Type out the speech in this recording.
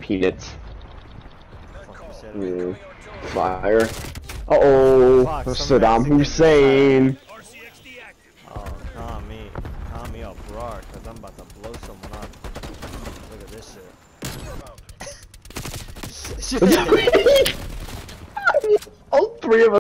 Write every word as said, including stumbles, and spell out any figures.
peanuts. Mm. Fire. Uh oh, Fuck, Saddam Hussein. Oh, calm me. Calm me up, roar, cause I'm about to blow someone up. Look at this shit. All three of us.